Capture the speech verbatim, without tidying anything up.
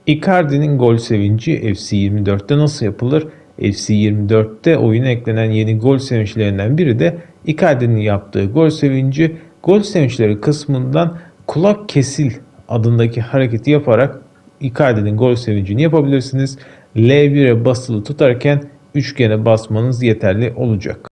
Icardi'nin gol sevinci F C yirmi dörtte nasıl yapılır? F C yirmi dörtte oyuna eklenen yeni gol sevinçlerinden biri de Icardi'nin yaptığı gol sevinci. Gol sevinçleri kısmından kulak kesil adındaki hareketi yaparak Icardi'nin gol sevincini yapabilirsiniz. L bire basılı tutarken üçgene basmanız yeterli olacak.